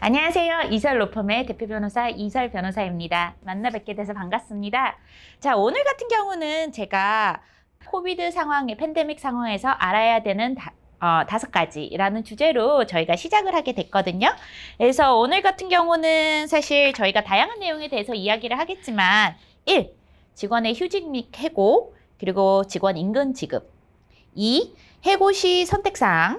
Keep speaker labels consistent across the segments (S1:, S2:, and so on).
S1: 안녕하세요. 이설로펌의 대표 변호사 이설 변호사입니다. 만나 뵙게 돼서 반갑습니다. 자, 오늘 같은 경우는 제가 코비드 상황, 팬데믹 상황에서 알아야 되는 5가지라는 주제로 저희가 시작을 하게 됐거든요. 그래서 오늘 같은 경우는 사실 저희가 다양한 내용에 대해서 이야기를 하겠지만 1. 직원의 휴직 및 해고, 그리고 직원 임금 지급. 2. 해고 시 선택사항.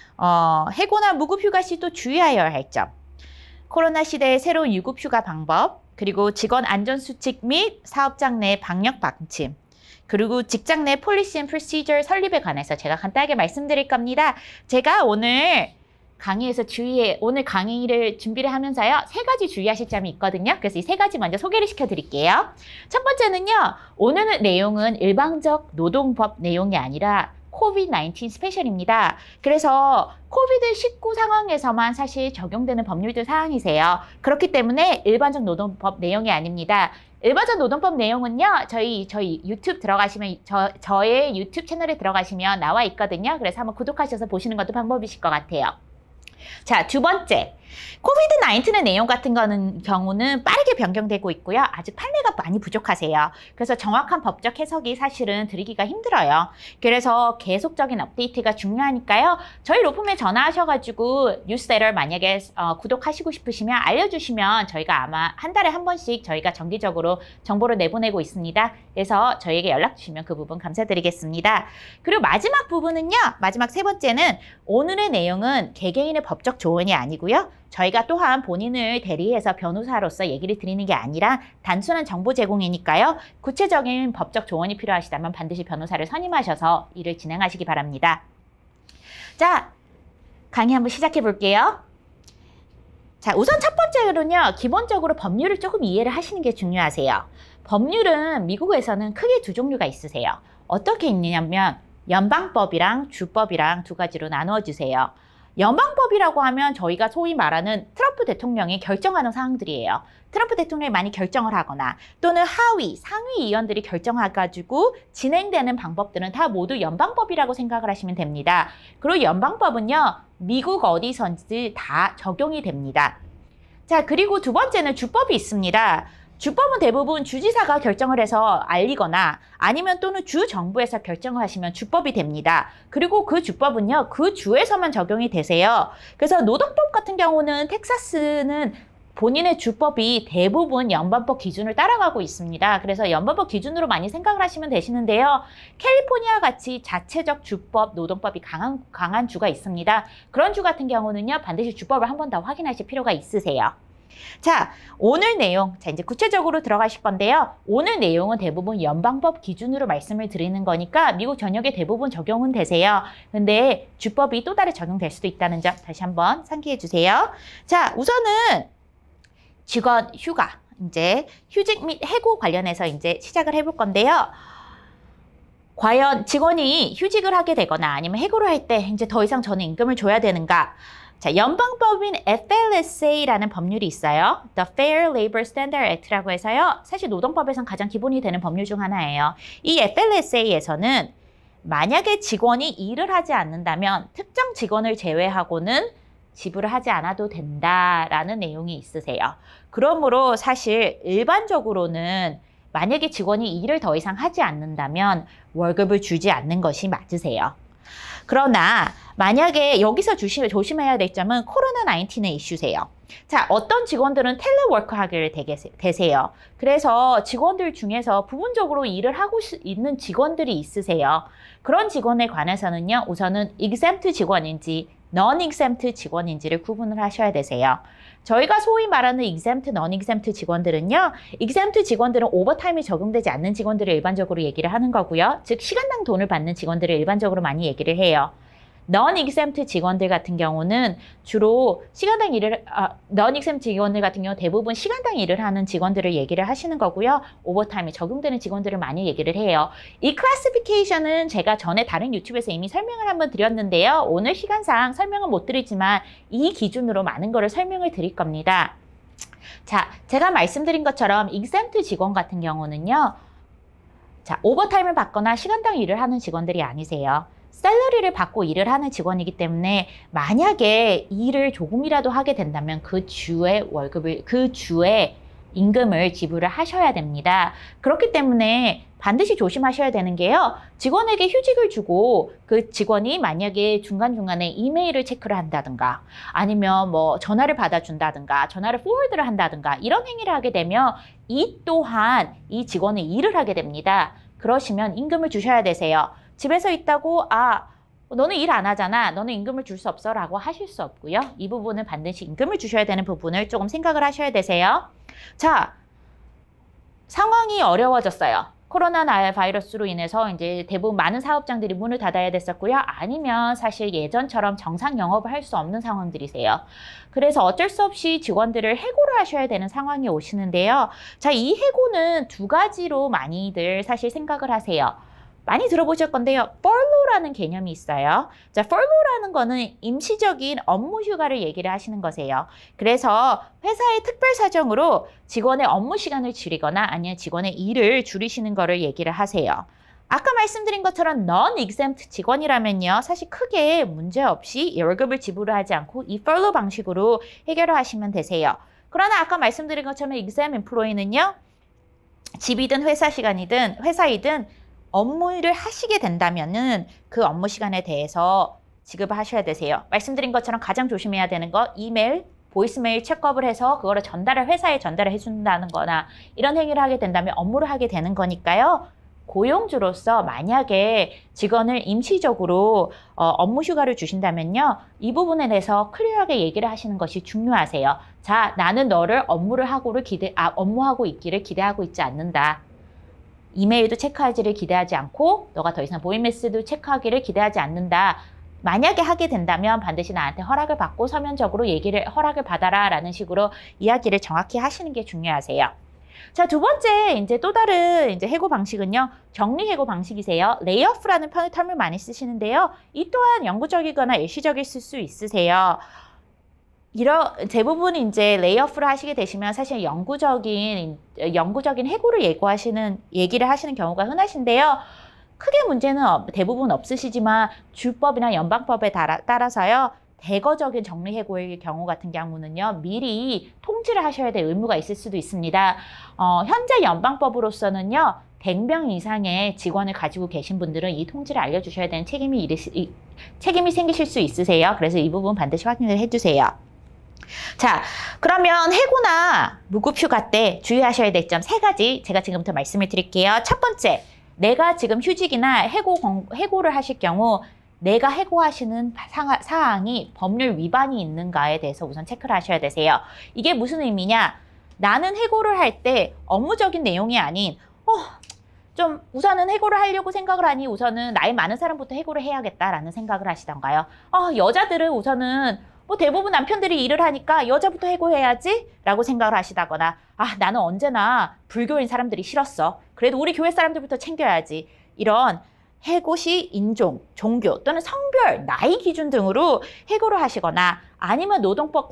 S1: 해고나 무급휴가 시 또 주의하여야 할 점. 코로나 시대의 새로운 유급휴가 방법, 그리고 직원 안전수칙 및 사업장 내 방역 방침, 그리고 직장 내 폴리시 앤 프로시저 설립에 관해서 제가 간단하게 말씀드릴 겁니다. 제가 오늘 강의에서 오늘 강의를 준비를 하면서요, 3가지 주의하실 점이 있거든요. 그래서 이 3가지 먼저 소개를 시켜드릴게요. 첫 번째는요, 오늘 내용은 일방적 노동법 내용이 아니라 코비드-19 스페셜입니다. 그래서 코비드-19 상황에서만 사실 적용되는 법률들 사항이세요. 그렇기 때문에 일반적 노동법 내용이 아닙니다. 일반적 노동법 내용은요, 저희 유튜브 들어가시면, 저의 유튜브 채널에 들어가시면 나와 있거든요. 그래서 한번 구독하셔서 보시는 것도 방법이실 것 같아요. 자, 두 번째. 코비드-19의 내용 같은 경우는 빠르게 변경되고 있고요. 아직 판례가 많이 부족하세요. 그래서 정확한 법적 해석이 사실은 드리기가 힘들어요. 그래서 계속적인 업데이트가 중요하니까요. 저희 로펌에 전화하셔가지고 뉴스레터 만약에 구독하시고 싶으시면 알려주시면 저희가 아마 한 달에 한 번씩 저희가 정기적으로 정보를 내보내고 있습니다. 그래서 저희에게 연락 주시면 그 부분 감사드리겠습니다. 그리고 마지막 부분은요. 마지막 3번째는 오늘의 내용은 개개인의 법적 조언이 아니고요. 저희가 또한 본인을 대리해서 변호사로서 얘기를 드리는 게 아니라 단순한 정보 제공이니까요. 구체적인 법적 조언이 필요하시다면 반드시 변호사를 선임하셔서 일을 진행하시기 바랍니다. 자, 강의 한번 시작해 볼게요. 자, 우선 첫 번째로는요. 기본적으로 법률을 조금 이해를 하시는 게 중요하세요. 법률은 미국에서는 크게 2종류가 있으세요. 어떻게 있느냐면 연방법이랑 주법이랑 2가지로 나누어 주세요. 연방법이라고 하면 저희가 소위 말하는 트럼프 대통령이 결정하는 사항들이에요. 트럼프 대통령이 많이 결정을 하거나 또는 상위위원들이 결정해가지고 진행되는 방법들은 다 모두 연방법이라고 생각을 하시면 됩니다. 그리고 연방법은요, 미국 어디선지 다 적용이 됩니다. 자, 그리고 두 번째는 주법이 있습니다. 주법은 대부분 주지사가 결정을 해서 알리거나 아니면 또는 주 정부에서 결정을 하시면 주법이 됩니다. 그리고 그 주법은요, 그 주에서만 적용이 되세요. 그래서 노동법 같은 경우는 텍사스는 본인의 주법이 대부분 연방법 기준을 따라가고 있습니다. 그래서 연방법 기준으로 많이 생각을 하시면 되시는데요. 캘리포니아 같이 자체적 주법, 노동법이 강한 주가 있습니다. 그런 주 같은 경우는요, 반드시 주법을 한 번 더 확인하실 필요가 있으세요. 자, 오늘 내용, 자, 이제 구체적으로 들어가실 건데요. 오늘 내용은 대부분 연방법 기준으로 말씀을 드리는 거니까 미국 전역에 대부분 적용은 되세요. 근데 주법이 또 다르게 적용될 수도 있다는 점 다시 한번 상기해 주세요. 자, 우선은 직원 휴가, 이제 휴직 및 해고 관련해서 이제 시작을 해볼 건데요. 과연 직원이 휴직을 하게 되거나 아니면 해고를 할 때 이제 더 이상 저는 임금을 줘야 되는가? 자, 연방법인 FLSA라는 법률이 있어요. The Fair Labor Standards Act라고 해서요. 사실 노동법에선 가장 기본이 되는 법률 중 하나예요. 이 FLSA에서는 만약에 직원이 일을 하지 않는다면 특정 직원을 제외하고는 지불을 하지 않아도 된다라는 내용이 있으세요. 그러므로 사실 일반적으로는 만약에 직원이 일을 더 이상 하지 않는다면 월급을 주지 않는 것이 맞으세요. 그러나 만약에 여기서 조심해야 될 점은 코로나19의 이슈세요. 자, 어떤 직원들은 텔레워크 하기를 되세요. 그래서 직원들 중에서 부분적으로 일을 하고 있는 직원들이 있으세요. 그런 직원에 관해서는요, 우선은 exempt 직원인지 non-exempt 직원인지를 구분을 하셔야 되세요. 저희가 소위 말하는 exempt, non-exempt 직원들은요, exempt 직원들은 오버타임이 적용되지 않는 직원들을 일반적으로 얘기를 하는 거고요. 즉, 시간당 돈을 받는 직원들을 일반적으로 많이 얘기를 해요. non-exempt 직원들 같은 경우는 주로 non-exempt 직원들 같은 경우 대부분 시간당 일을 하는 직원들을 얘기를 하시는 거고요. 오버타임이 적용되는 직원들을 많이 얘기를 해요. 이 클래시피케이션은 제가 전에 다른 유튜브에서 이미 설명을 한번 드렸는데요. 오늘 시간상 설명은 못 드리지만 이 기준으로 많은 거를 설명을 드릴 겁니다. 자, 제가 말씀드린 것처럼 exempt 직원 같은 경우는요. 자, 오버타임을 받거나 시간당 일을 하는 직원들이 아니세요. 샐러리를 받고 일을 하는 직원이기 때문에 만약에 일을 조금이라도 하게 된다면 그 주의 월급을, 그 주의 임금을 지불을 하셔야 됩니다. 그렇기 때문에 반드시 조심하셔야 되는 게요. 직원에게 휴직을 주고 그 직원이 만약에 중간중간에 이메일을 체크를 한다든가 아니면 뭐 전화를 받아준다든가 전화를 포워드를 한다든가 이런 행위를 하게 되면 이 또한 이 직원의 일을 하게 됩니다. 그러시면 임금을 주셔야 되세요. 집에서 있다고 너는 일 안 하잖아. 너는 임금을 줄 수 없어 라고 하실 수 없고요. 이 부분은 반드시 임금을 주셔야 되는 부분을 조금 생각을 하셔야 되세요. 자, 상황이 어려워졌어요. 코로나 바이러스로 인해서 이제 대부분 많은 사업장들이 문을 닫아야 됐었고요. 아니면 사실 예전처럼 정상 영업을 할 수 없는 상황들이세요. 그래서 어쩔 수 없이 직원들을 해고를 하셔야 되는 상황이 오시는데요. 자, 이 해고는 두 가지로 많이들 사실 생각을 하세요. 많이 들어보실 건데요. furlough라는 개념이 있어요. 자, furlough라는 거는 임시적인 업무 휴가를 얘기를 하시는 거세요. 그래서 회사의 특별 사정으로 직원의 업무 시간을 줄이거나 아니면 직원의 일을 줄이시는 거를 얘기를 하세요. 아까 말씀드린 것처럼 non-exempt 직원이라면요. 사실 크게 문제없이 월급을 지불을 하지 않고 이 furlough 방식으로 해결을 하시면 되세요. 그러나 아까 말씀드린 것처럼 exempt employee는요. 집이든 회사 시간이든 회사이든 업무를 하시게 된다면은 그 업무 시간에 대해서 지급을 하셔야 되세요. 말씀드린 것처럼 가장 조심해야 되는 거 이메일, 보이스메일 체크업을 해서 그거를 회사에 전달을 해준다는 거나 이런 행위를 하게 된다면 업무를 하게 되는 거니까요. 고용주로서 만약에 직원을 임시적으로 업무 휴가를 주신다면요. 이 부분에 대해서 클리어하게 얘기를 하시는 것이 중요하세요. 자, 나는 너를 업무하고 있기를 기대하고 있지 않는다. 이메일도 체크하기를 기대하지 않고 너가 더 이상 보이 메시지도 체크하기를 기대하지 않는다. 만약에 하게 된다면 반드시 나한테 허락을 받고 서면적으로 허락을 받아라 라는 식으로 이야기를 정확히 하시는 게 중요하세요. 자, 두 번째 이제 또 다른 이제 해고 방식은요. 정리 해고 방식이세요. 레이오프라는 텀을 많이 쓰시는데요. 이 또한 영구적이거나 일시적일 수 있으세요. 대부분 이제 레이오프를 하시게 되시면 사실 영구적인 해고를 얘기를 하시는 경우가 흔하신데요. 크게 문제는 대부분 없으시지만 주법이나 연방법에 따라서요. 대거적인 정리해고의 경우 같은 경우는요. 미리 통지를 하셔야 될 의무가 있을 수도 있습니다. 현재 연방법으로서는요. 100명 이상의 직원을 가지고 계신 분들은 이 통지를 알려주셔야 되는 책임이 생기실 수 있으세요. 그래서 이 부분 반드시 확인을 해주세요. 자, 그러면 해고나 무급휴가 때 주의하셔야 될 점 3가지 제가 지금부터 말씀을 드릴게요. 첫 번째, 내가 지금 휴직이나 해고를 하실 경우 내가 해고하시는 사항이 법률 위반이 있는가에 대해서 우선 체크를 하셔야 되세요. 이게 무슨 의미냐? 나는 해고를 할 때 업무적인 내용이 아닌 좀 우선은 해고를 하려고 생각을 하니 우선은 나이 많은 사람부터 해고를 해야겠다라는 생각을 하시던가요? 여자들은 우선은 대부분 남편들이 일을 하니까 여자부터 해고해야지 라고 생각을 하시다거나 나는 언제나 불교인 사람들이 싫었어. 그래도 우리 교회 사람들부터 챙겨야지. 이런 해고 시 인종, 종교 또는 성별, 나이 기준 등으로 해고를 하시거나 아니면 노동법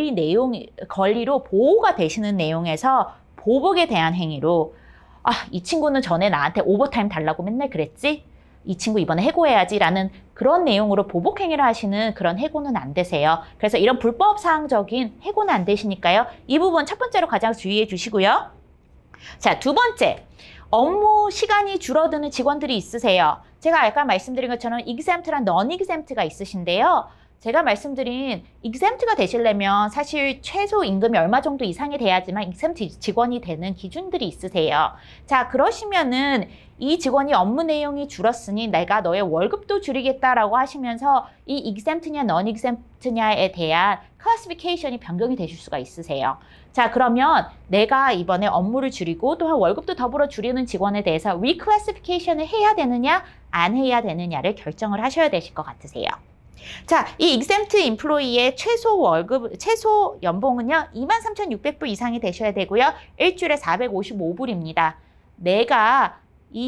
S1: 권리로 보호가 되시는 내용에서 보복에 대한 행위로 이 친구는 전에 나한테 오버타임 달라고 맨날 그랬지? 이 친구 이번에 해고해야지 라는 그런 내용으로 보복 행위를 하시는 그런 해고는 안 되세요. 그래서 이런 불법사항적인 해고는 안 되시니까요. 이 부분 첫 번째로 가장 주의해 주시고요. 자, 두 번째, 업무 시간이 줄어드는 직원들이 있으세요. 제가 아까 말씀드린 것처럼 exempt랑 non-exempt가 있으신데요. 제가 말씀드린 exempt가 되시려면 사실 최소 임금이 얼마 정도 이상이 돼야지만 exempt 직원이 되는 기준들이 있으세요. 자, 그러시면은 이 직원이 업무 내용이 줄었으니 내가 너의 월급도 줄이겠다라고 하시면서 이 exempt냐 non-exempt냐에 대한 클래시피케이션이 변경이 되실 수가 있으세요. 자, 그러면 내가 이번에 업무를 줄이고 또한 월급도 더불어 줄이는 직원에 대해서 리클래시피케이션을 해야 되느냐 안 해야 되느냐를 결정을 하셔야 되실 것 같으세요. 자, 이 exempt employee의 최소 연봉은요, 23,600불 이상이 되셔야 되고요. 일주일에 455불입니다. 내가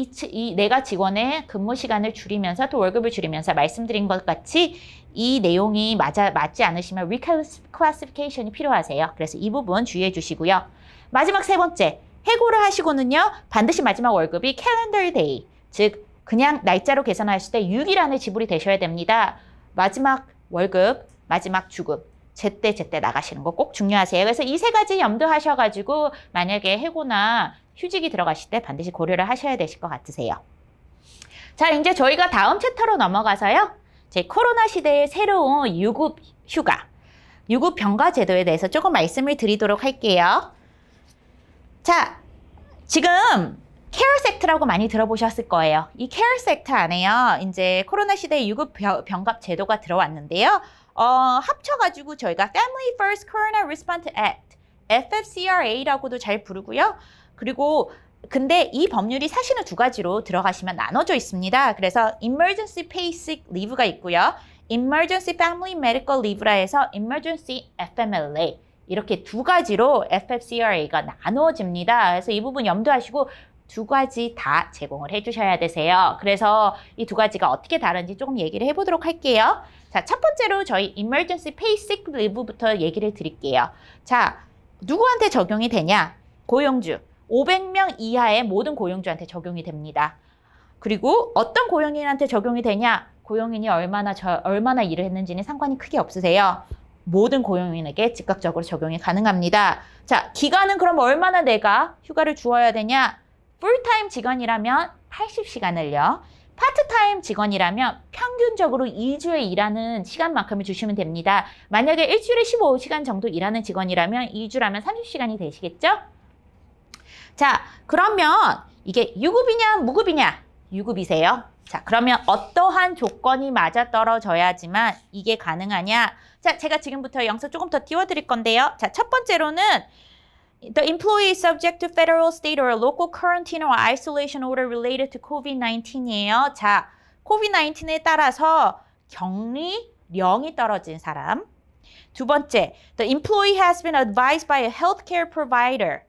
S1: 직원의 근무 시간을 줄이면서 또 월급을 줄이면서 말씀드린 것 같이 이 내용이 맞지 않으시면 reclassification이 필요하세요. 그래서 이 부분 주의해 주시고요. 마지막 세 번째, 해고를 하시고는요, 반드시 마지막 월급이 calendar day, 즉 그냥 날짜로 계산하실 때 6일 안에 지불이 되셔야 됩니다. 마지막 월급, 마지막 주급, 제때 나가시는 거 꼭 중요하세요. 그래서 이 세 가지 염두하셔가지고 만약에 해고나 휴직이 들어가실 때 반드시 고려를 하셔야 되실 것 같으세요. 자, 이제 저희가 다음 챕터로 넘어가서요. 제 코로나 시대의 새로운 유급 휴가, 유급 병가 제도에 대해서 조금 말씀을 드리도록 할게요. 자, 지금 CARES Act라고 많이 들어보셨을 거예요. 이 CARES Act 안에요. 이제 코로나 시대의 유급 병가 제도가 들어왔는데요. 합쳐가지고 저희가 Family First Corona Response Act, FFCRA라고도 잘 부르고요. 그리고 근데 이 법률이 사실은 두 가지로 들어가시면 나눠져 있습니다. 그래서 Emergency Paid Sick Leave가 있고요. Emergency Family Medical Leave라 해서 Emergency FMLA 이렇게 두 가지로 FFCRA가 나눠집니다. 그래서 이 부분 염두하시고 두 가지 다 제공을 해주셔야 되세요. 그래서 이 두 가지가 어떻게 다른지 조금 얘기를 해보도록 할게요. 자, 첫 번째로 저희 Emergency Paid Sick Leave부터 얘기를 드릴게요. 자, 누구한테 적용이 되냐? 고용주. 500명 이하의 모든 고용주한테 적용이 됩니다. 그리고 어떤 고용인한테 적용이 되냐? 고용인이 얼마나 일을 했는지는 상관이 크게 없으세요. 모든 고용인에게 즉각적으로 적용이 가능합니다. 자, 기간은 그럼 얼마나 내가 휴가를 주어야 되냐? 풀타임 직원이라면 80시간을요. 파트타임 직원이라면 평균적으로 2주에 일하는 시간만큼을 주시면 됩니다. 만약에 일주일에 15시간 정도 일하는 직원이라면 2주라면 30시간이 되시겠죠? 자, 그러면 이게 유급이냐 무급이냐? 유급이세요. 자, 그러면 어떠한 조건이 맞아떨어져야지만 이게 가능하냐? 자, 제가 지금부터 영상 조금 더 띄워드릴 건데요. 자, 첫 번째로는 The employee is subject to federal, state, or local quarantine or isolation order related to COVID-19이에요. 자, COVID-19에 따라서 격리령이 떨어진 사람. 두 번째, the employee has been advised by a healthcare provider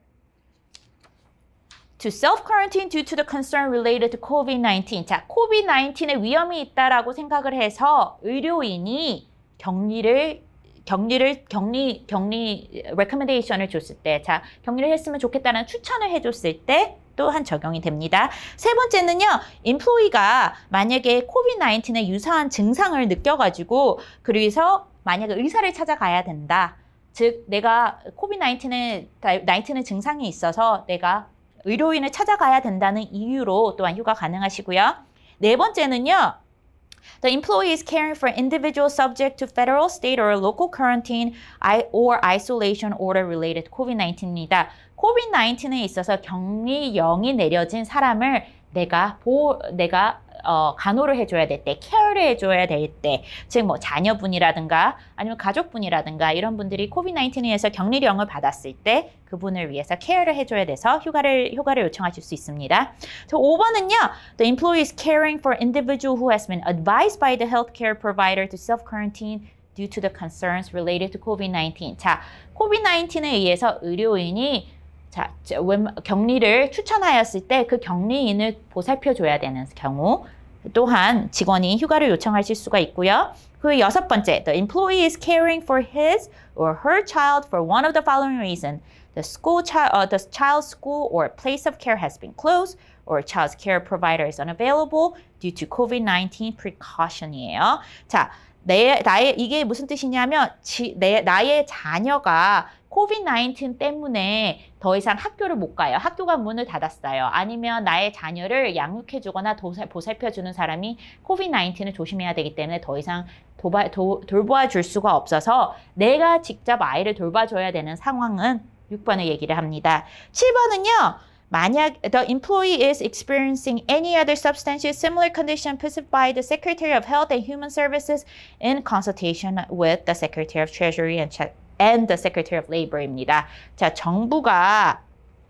S1: to self-quarantine due to the concern related to COVID-19. 자, COVID-19의 위험이 있다라고 생각을 해서 의료인이 격리 recommendation을 줬을 때, 자, 격리를 했으면 좋겠다는 추천을 해줬을 때 또한 적용이 됩니다. 세 번째는요, employee가 만약에 COVID-19에 유사한 증상을 느껴가지고 그래서 만약에 의사를 찾아가야 된다. 즉, 내가 COVID-19의 증상이 있어서 내가 의료인을 찾아가야 된다는 이유로 또한 휴가 가능하시고요. 네 번째는요, The employee is caring for individuals subject to federal, state, or local quarantine or isolation order related to COVID-19입니다. COVID-19에 있어서 격리령이 내려진 사람을 내가 간호를 해줘야 될 때, 케어를 해줘야 될 때, 즉 뭐 자녀분이라든가 아니면 가족분이라든가 이런 분들이 COVID-19에 의해서 격리령을 받았을 때 그분을 위해서 케어를 해줘야 돼서 휴가를 요청하실 수 있습니다. 자, 5번은요. The employee is caring for individual who has been advised by the healthcare provider to self-quarantine due to the concerns related to COVID-19. 자, COVID-19에 의해서 의료인이 격리를 추천하였을 때 그 격리인을 보살펴줘야 되는 경우 또한 직원이 휴가를 요청하실 수가 있고요. 그 여섯 번째, the employee is caring for his or her child for one of the following reasons. The child's school or place of care has been closed or child's care provider is unavailable due to COVID-19 precaution이에요. 자, 이게 무슨 뜻이냐면 나의 자녀가 COVID-19 때문에 더 이상 학교를 못 가요. 학교가 문을 닫았어요. 아니면 나의 자녀를 양육해주거나 보살펴주는 사람이 COVID-19을 조심해야 되기 때문에 더 이상 돌봐줄 수가 없어서 내가 직접 아이를 돌봐줘야 되는 상황은 6번을 얘기를 합니다. 7번은요. 만약 the employee is experiencing any other substantial similar condition prescribed by the Secretary of Health and Human Services in consultation with the Secretary of Treasury and the Secretary of Labor입니다. 자, 정부가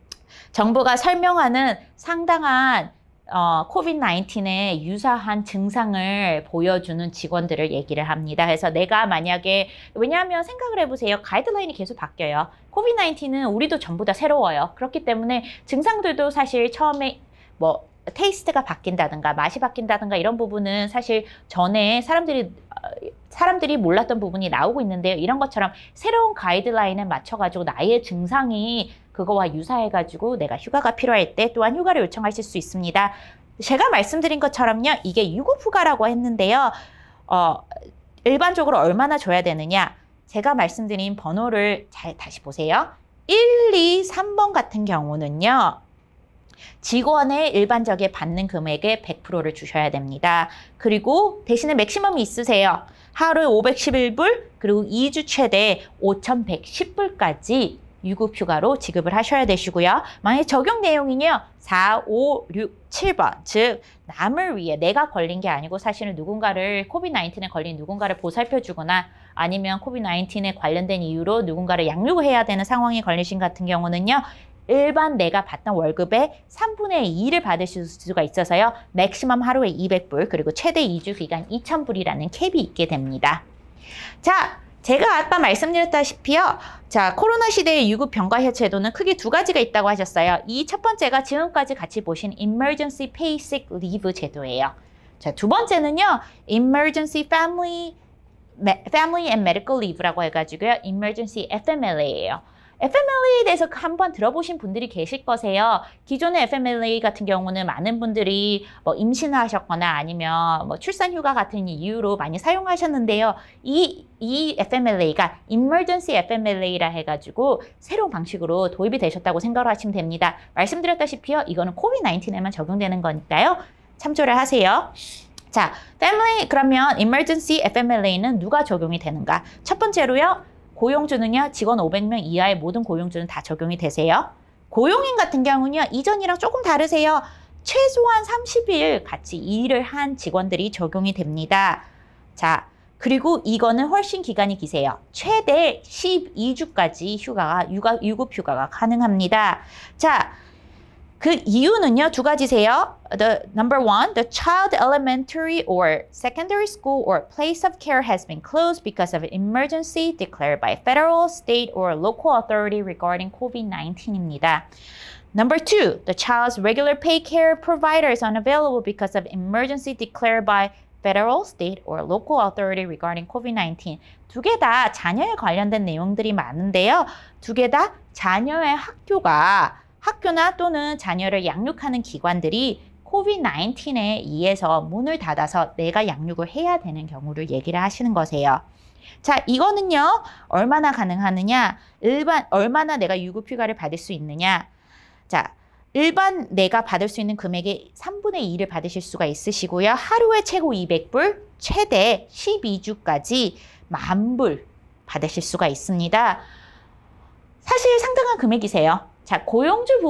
S1: 설명하는 상당한 COVID-19에 유사한 증상을 보여주는 직원들을 얘기를 합니다. 그래서 내가 만약에, 왜냐하면 생각을 해보세요. 가이드라인이 계속 바뀌어요. COVID-19은 우리도 전부 다 새로워요. 그렇기 때문에 증상들도 사실 처음에 뭐 테이스트가 바뀐다든가 맛이 바뀐다든가 이런 부분은 사실 전에 사람들이 몰랐던 부분이 나오고 있는데요. 이런 것처럼 새로운 가이드라인에 맞춰가지고 나의 증상이 그거와 유사해가지고 내가 휴가가 필요할 때 또한 휴가를 요청하실 수 있습니다. 제가 말씀드린 것처럼요. 이게 유급휴가라고 했는데요. 일반적으로 얼마나 줘야 되느냐. 제가 말씀드린 번호를 잘 다시 보세요. 1, 2, 3번 같은 경우는요. 직원의 일반적에 받는 금액의 100%를 주셔야 됩니다. 그리고 대신에 맥시멈이 있으세요. 하루에 511불, 그리고 2주 최대 5,110불까지 유급휴가로 지급을 하셔야 되시고요. 만약 적용 내용이요. 4, 5, 6, 7번, 즉 남을 위해 내가 걸린 게 아니고 사실은 누군가를 코비드-19에 걸린 누군가를 보살펴주거나 아니면 코비드-19에 관련된 이유로 누군가를 양육을 해야 되는 상황에 걸리신 같은 경우는요. 일반 내가 받던 월급의 3분의 2를 받으실 수가 있어서요. 맥시멈 하루에 200불 그리고 최대 2주 기간 2,000불이라는 캡이 있게 됩니다. 자, 제가 아까 말씀드렸다시피요. 자, 코로나 시대의 유급 병가 제도는 크게 두 가지가 있다고 하셨어요. 이 첫 번째가 지금까지 같이 보신 Emergency Pay Sick Leave 제도예요. 자, 두 번째는요. Emergency Family and Medical Leave라고 해가지고요. Emergency FMLA예요. FMLA에 대해서 한번 들어보신 분들이 계실 거세요. 기존의 FMLA 같은 경우는 많은 분들이 뭐 임신을 하셨거나 아니면 뭐 출산휴가 같은 이유로 많이 사용하셨는데요. 이 FMLA가 Emergency FMLA라 해가지고 새로운 방식으로 도입이 되셨다고 생각을 하시면 됩니다. 말씀드렸다시피요. 이거는 코비드-19에만 적용되는 거니까요. 참조를 하세요. 자, 그러면 Emergency FMLA는 누가 적용이 되는가? 첫 번째로요. 고용주는요. 직원 500명 이하의 모든 고용주는 다 적용이 되세요. 고용인 같은 경우는요. 이전이랑 조금 다르세요. 최소한 30일 같이 일을 한 직원들이 적용이 됩니다. 자, 그리고 이거는 훨씬 기간이 기세요. 최대 12주까지 유급휴가가 가능합니다. 자, 그 이유는요, 두 가지세요. Number one, the child elementary or secondary school or place of care has been closed because of an emergency declared by federal, state, or local authority regarding COVID-19입니다. Number two, the child's regular pay care provider is unavailable because of emergency declared by federal, state, or local authority regarding COVID-19. 두 개 다 자녀에 관련된 내용들이 많은데요. 두 개 다 자녀의 학교나 또는 자녀를 양육하는 기관들이 코비드-19에 의해서 문을 닫아서 내가 양육을 해야 되는 경우를 얘기를 하시는 거세요. 자, 이거는요. 얼마나 가능하느냐? 얼마나 내가 유급휴가를 받을 수 있느냐? 자, 일반 내가 받을 수 있는 금액의 3분의 2를 받으실 수가 있으시고요. 하루에 최고 200불, 최대 12주까지 10,000불 받으실 수가 있습니다. 사실 상당한 금액이세요. 자, 고용주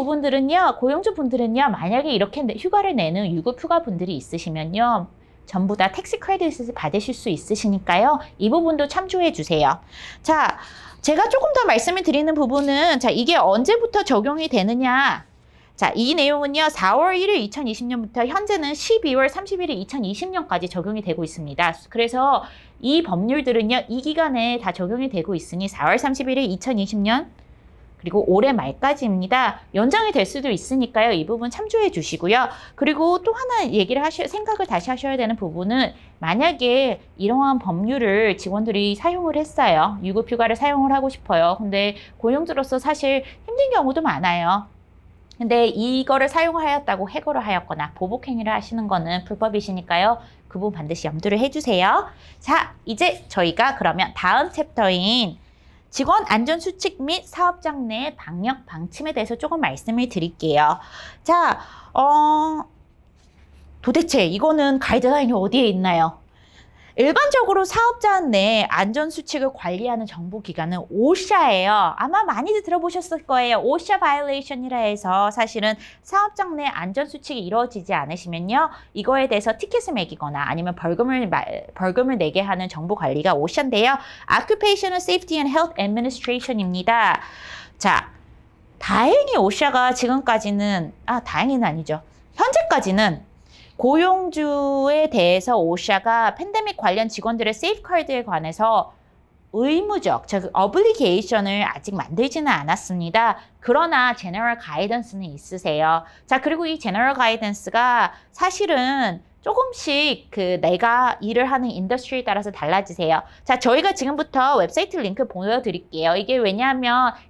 S1: 분들은요, 만약에 이렇게 휴가를 내는 유급휴가 분들이 있으시면요, 전부 다 텍스 크레딧을 받으실 수 있으시니까요, 이 부분도 참조해 주세요. 자, 제가 조금 더 말씀을 드리는 부분은, 자, 이게 언제부터 적용이 되느냐. 자, 이 내용은요, 4월 1일 2020년부터 현재는 12월 31일 2020년까지 적용이 되고 있습니다. 그래서 이 법률들은요, 이 기간에 다 적용이 되고 있으니 4월 31일 2020년, 그리고 올해 말까지입니다. 연장이 될 수도 있으니까요. 이 부분 참조해 주시고요. 그리고 또 하나 생각을 다시 하셔야 되는 부분은 만약에 이러한 법률을 직원들이 사용을 했어요. 유급휴가를 사용을 하고 싶어요. 근데 고용주로서 사실 힘든 경우도 많아요. 근데 이거를 사용하였다고 해고를 하였거나 보복행위를 하시는 거는 불법이시니까요. 그 부분 반드시 염두를 해주세요. 자, 이제 저희가 그러면 다음 챕터인 직원 안전수칙 및 사업장 내 방역 방침에 대해서 조금 말씀을 드릴게요. 자, 도대체 이거는 가이드라인이 어디에 있나요? 일반적으로 사업자 내 안전수칙을 관리하는 정부기관은 OSHA예요. 아마 많이들 들어보셨을 거예요. OSHA 바이올레이션이라 해서 사실은 사업장 내 안전수칙이 이루어지지 않으시면요. 이거에 대해서 티켓을 매기거나 아니면 벌금을 내게 하는 정부관리가 OSHA인데요. Occupational Safety and Health Administration입니다. 자, 다행히 OSHA가 지금까지는, 다행히는 아니죠. 현재까지는 고용주에 대해서 OSHA가 팬데믹 관련 직원들의 세이프가드에 관해서 의무적, 즉 어블리게이션을 아직 만들지는 않았습니다. 그러나 제너럴 가이던스는 있으세요. 자, 그리고 이 제너럴 가이던스가 사실은 조금씩 내가 일을 하는 인더스트리에 따라서 달라지세요. 자, 저희가 지금부터 웹사이트 링크 보여드릴게요. 이게 왜냐하면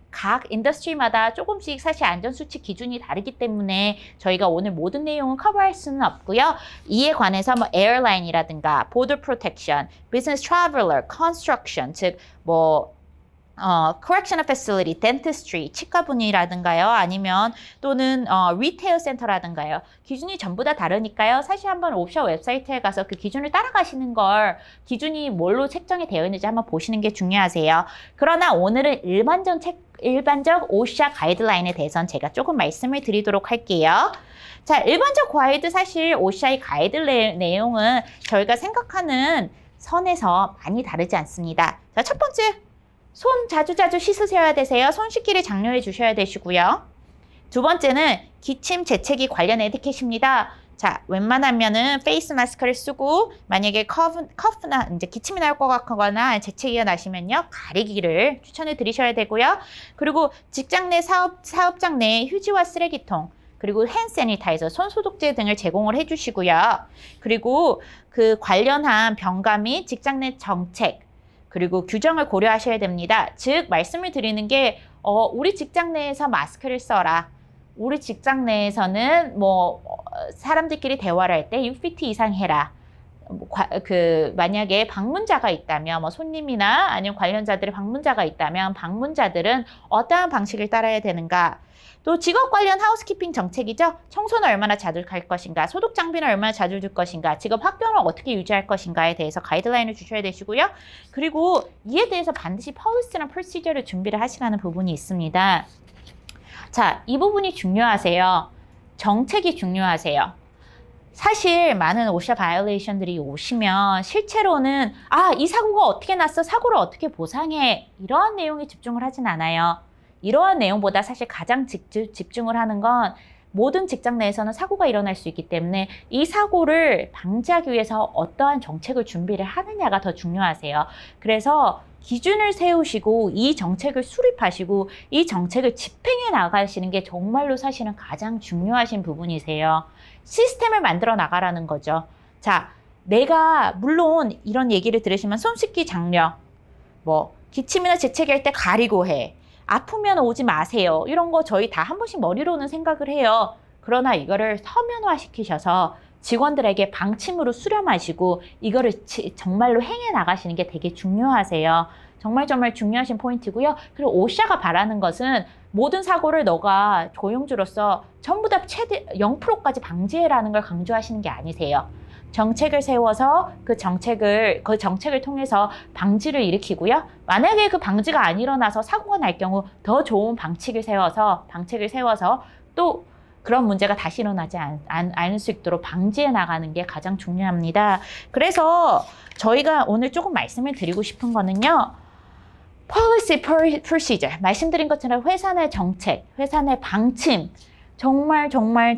S1: 각 인더스트리마다 조금씩 사실 안전수칙 기준이 다르기 때문에 저희가 오늘 모든 내용을 커버할 수는 없고요. 이에 관해서 뭐 에어라인이라든가 border protection, business traveler, construction, 즉 뭐 correctional facility, dentistry, 치과분이라든가요. 아니면 또는 리테일 센터라든가요. 기준이 전부 다 다르니까요. 사실 한번 옵샤 웹사이트에 가서 그 기준을 따라가시는 걸 기준이 뭘로 책정이 되어 있는지 한번 보시는 게 중요하세요. 그러나 오늘은 일반적 오샤 가이드라인에 대해서는 제가 조금 말씀을 드리도록 할게요. 자, 일반적 가이드 사실 오샤의 가이드 내용은 저희가 생각하는 선에서 많이 다르지 않습니다. 자, 첫 번째. 손 자주자주 씻으셔야 되세요. 손 씻기를 장려해 주셔야 되시고요. 두 번째는 기침, 재채기 관련 에티켓입니다. 자, 웬만하면은 페이스 마스크를 쓰고 만약에 커프나 이제 기침이 나올 것 같거나 재채기가 나시면요. 가리기를 추천해 드리셔야 되고요. 그리고 직장 내 사업장 내 휴지와 쓰레기통 그리고 핸 세니타이저, 손 소독제 등을 제공을 해 주시고요. 그리고 그 관련한 병가 및 직장 내 정책 그리고 규정을 고려하셔야 됩니다. 즉 말씀을 드리는 게 우리 직장 내에서 마스크를 써라. 우리 직장 내에서는 뭐 사람들끼리 대화를 할 때 6피트 이상 해라. 만약에 방문자가 있다면 뭐 손님이나 아니면 관련자들의 방문자가 있다면 방문자들은 어떠한 방식을 따라야 되는가. 또 직업 관련 하우스키핑 정책이죠. 청소는 얼마나 자주 할 것인가, 소독 장비는 얼마나 자주 줄 것인가, 직업 학교는 어떻게 유지할 것인가에 대해서 가이드라인을 주셔야 되시고요. 그리고 이에 대해서 반드시 폴리시나 프로시저를 준비를 하시라는 부분이 있습니다. 자, 이 부분이 중요하세요. 정책이 중요하세요. 사실 많은 오샤 바이올레이션들이 오시면 실제로는 이 사고가 어떻게 났어? 사고를 어떻게 보상해? 이러한 내용에 집중을 하진 않아요. 이러한 내용보다 사실 가장 집중을 하는 건 모든 직장 내에서는 사고가 일어날 수 있기 때문에 이 사고를 방지하기 위해서 어떠한 정책을 준비를 하느냐가 더 중요하세요. 그래서 기준을 세우시고 이 정책을 수립하시고 이 정책을 집행해 나가시는 게 정말로 사실은 가장 중요하신 부분이세요. 시스템을 만들어 나가라는 거죠. 자, 내가 물론 이런 얘기를 들으시면 손 씻기 장려, 뭐 기침이나 재채기할 때 가리고 해. 아프면 오지 마세요. 이런 거 저희 다 한 번씩 머리로는 생각을 해요. 그러나 이거를 서면화 시키셔서 직원들에게 방침으로 수렴하시고 이거를 정말로 행해 나가시는 게 되게 중요하세요. 정말 중요하신 포인트고요. 그리고 오샤가 바라는 것은 모든 사고를 너가 고용주로서 전부 다 최대 0%까지 방지해라는 걸 강조하시는 게 아니세요. 정책을 세워서 그 정책을 통해서 방지를 일으키고요. 만약에 그 방지가 안 일어나서 사고가 날 경우 더 좋은 방책을 세워서 또 그런 문제가 다시 일어나지 않을 수 있도록 방지해 나가는 게 가장 중요합니다. 그래서 저희가 오늘 조금 말씀을 드리고 싶은 거는요. policy procedure, 말씀드린 것처럼 회사 내 정책, 회사 내 방침, 정말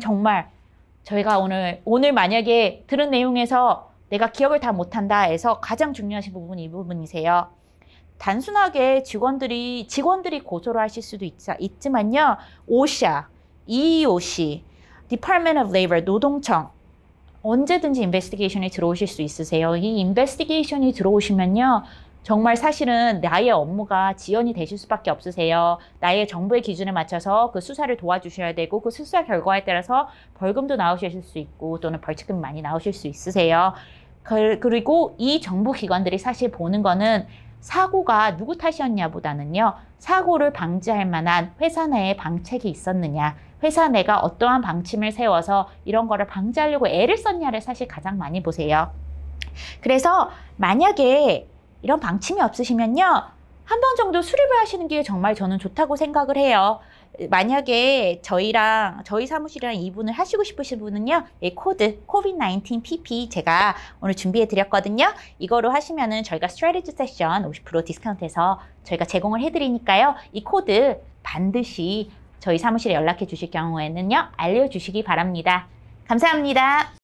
S1: 저희가 오늘 만약에 들은 내용에서 내가 기억을 다 못한다 해서 가장 중요하신 부분이 이 부분이세요. 단순하게 직원들이 고소를 하실 수도 있지만요. OSHA, EEOC, Department of Labor, 노동청 언제든지 인베스티게이션이 들어오실 수 있으세요. 이 인베스티게이션이 들어오시면요. 정말 사실은 나의 업무가 지연이 되실 수밖에 없으세요. 나의 정부의 기준에 맞춰서 그 수사를 도와주셔야 되고 그 수사 결과에 따라서 벌금도 나오실 수 있고 또는 벌칙금 많이 나오실 수 있으세요. 그리고 이 정부 기관들이 사실 보는 거는 사고가 누구 탓이었냐보다는요. 사고를 방지할 만한 회사 내에 방책이 있었느냐. 회사 내가 어떠한 방침을 세워서 이런 거를 방지하려고 애를 썼냐를 사실 가장 많이 보세요. 그래서 만약에 이런 방침이 없으시면요. 한 번 정도 수립을 하시는 게 정말 저는 좋다고 생각을 해요. 만약에 저희 사무실이랑 이분을 하시고 싶으신 분은요. 이 코드 COVID-19 PP 제가 오늘 준비해 드렸거든요. 이거로 하시면은 저희가 스트래티지 세션 50% 디스카운트해서 저희가 제공을 해 드리니까요. 이 코드 반드시 저희 사무실에 연락해 주실 경우에는요. 알려주시기 바랍니다. 감사합니다.